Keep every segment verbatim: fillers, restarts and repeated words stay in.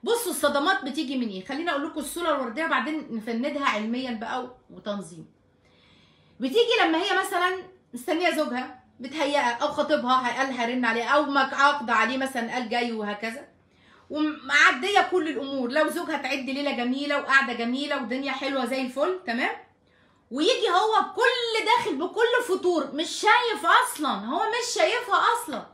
بصوا الصدمات بتيجي من ايه؟ خليني اقول لكم الصوره الورديه وبعدين نفندها علميا بقى وتنظيم. بتيجي لما هي مثلا مستنيه زوجها بتهيئها او خطيبها قال هرن عليه او عقد عليه مثلا قال جاي وهكذا، ومعديه كل الامور، لو زوجها تعد ليله جميله وقعده جميله ودنيا حلوه زي الفل تمام، ويجي هو بكل داخل بكل فطور مش شايف اصلا، هو مش شايفها اصلا،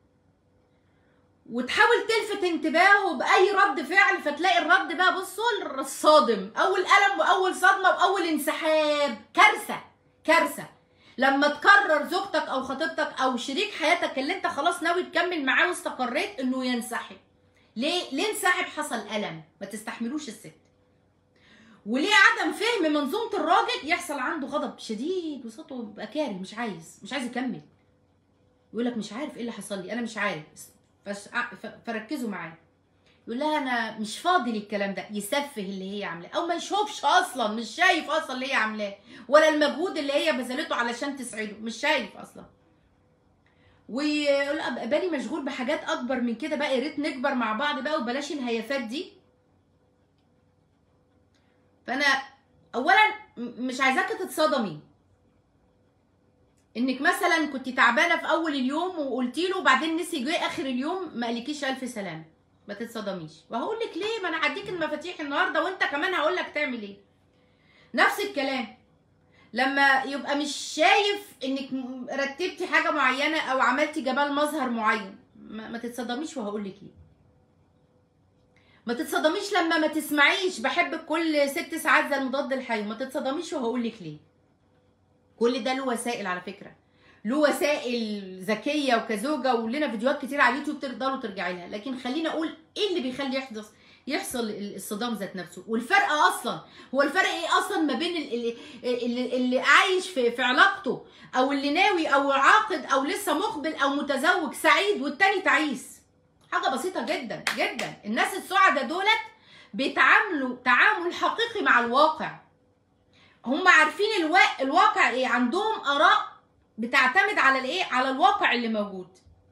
وتحاول تلفت انتباهه باي رد فعل، فتلاقي الرد بقى بصوا الصادم، اول الم واول صدمه واول انسحاب. كارثه كارثه لما تقرر زوجتك او خطيبتك او شريك حياتك اللي انت خلاص ناوي تكمل معاه واستقريت انه ينسحب. ليه؟ ليه انسحب؟ حصل الم ما تستحملوش الست. وليه عدم فهم منظومه الراجل يحصل عنده غضب شديد وصوته يبقى كاره، مش عايز مش عايز يكمل، يقول لك مش عارف ايه اللي حصل لي، انا مش عارف، فركزوا معايا. يقول لها انا مش فاضي للكلام ده، يسفه اللي هي عاملاه او ما يشوفش اصلا، مش شايف اصلا اللي هي عاملاه ولا المجهود اللي هي بذلته علشان تسعده، مش شايف اصلا. ويقول بالي مشغول بحاجات اكبر من كده بقى، يا ريت نكبر مع بعض بقى وبلاش الهيافات دي. فانا اولا مش عايزاكي تتصدمي انك مثلا كنت تعبانه في اول اليوم وقلتي له وبعدين نسي جه اخر اليوم ما قالكيش الف سلامه، ما تتصدميش. وهقول لك ليه، ما انا هديك المفاتيح النهارده وانت كمان هقول لك تعمل ايه. نفس الكلام لما يبقى مش شايف انك رتبتي حاجه معينه او عملتي جمال مظهر معين، ما, ما تتصدميش وهقول لك ليه. ما تتصدميش لما ما تسمعيش بحبك كل ست ساعات زي المضاد الحيوي، ما تتصدميش وهقول لك ليه. كل ده له وسائل على فكره، له وسائل ذكيه وكزوجه، ولنا فيديوهات كتير على اليوتيوب تقدروا ترجعي لها. لكن خليني اقول ايه اللي بيخلي يحدث يحصل الصدام ذات نفسه، والفرق اصلا هو الفرق ايه اصلا ما بين اللي, اللي, اللي عايش في, في علاقته او اللي ناوي او عاقد او لسه مقبل او متزوج سعيد والتاني تعيس. حاجه بسيطه جدا جدا. الناس السعداء دولت بيتعاملوا تعامل حقيقي مع الواقع، هم عارفين الوا... الواقع ايه، عندهم اراء بتعتمد على الايه، على الواقع اللي موجود.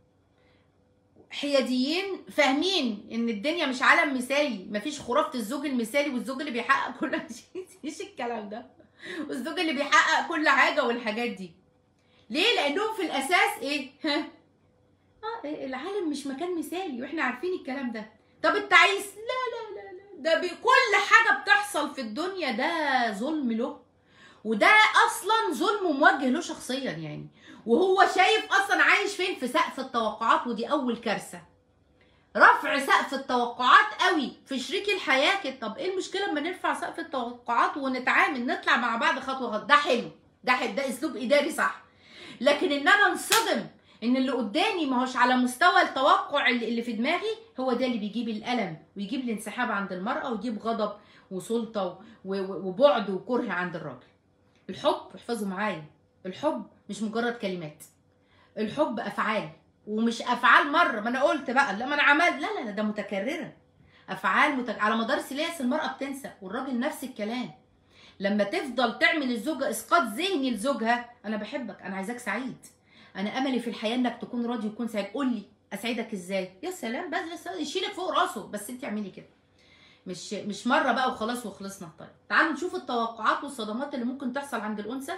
حياديين فاهمين ان الدنيا مش عالم مثالي، مفيش خرافه الزوج المثالي والزوج اللي بيحقق كل مفيش الكلام ده، والزوج اللي بيحقق كل حاجه والحاجات دي. ليه؟ لانهم في الاساس ايه ها اه العالم مش مكان مثالي واحنا عارفين الكلام ده. طب التعيس لا لا لا لا، ده بكل حاجه بتحصل في الدنيا ده ظلم له، وده اصلا ظلم موجه له شخصيا يعني، وهو شايف اصلا عايش فين، في سقف التوقعات. ودي اول كارثه، رفع سقف التوقعات قوي في شريك الحياه كده. طب ايه المشكله اما نرفع سقف التوقعات ونتعامل نطلع مع بعض خطوه خطوه، ده حلو، ده حلو، ده اسلوب اداري صح. لكن ان انا انصدم ان اللي قدامي ما هوش على مستوى التوقع اللي في دماغي، هو ده اللي بيجيب الالم ويجيب الانسحاب عند المراه ويجيب غضب وسلطه وبعد وكره عند الراجل. الحب احفظوا معايا، الحب مش مجرد كلمات، الحب افعال، ومش افعال مره ما انا قلت بقى لا ما انا عملت، لا لا ده متكرره، افعال متك... على مدار سلاسل. المراه بتنسى والراجل نفس الكلام. لما تفضل تعمل الزوجه اسقاط ذهني لزوجها، انا بحبك، انا عايزاك سعيد، انا املي في الحياه انك تكون راضي وتكون سعيد، قول لي اسعدك ازاي. يا سلام، بس يشيلك فوق راسه، بس انت اعملي كده، مش مش مره بقى وخلاص وخلصنا. طيب تعالوا نشوف التوقعات والصدمات اللي ممكن تحصل عند الانثى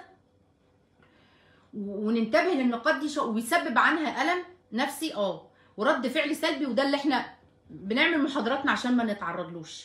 وننتبه للنقاط دي، وبيسبب عنها الم نفسي اه ورد فعل سلبي، وده اللي احنا بنعمل محاضراتنا عشان ما نتعرضلوش.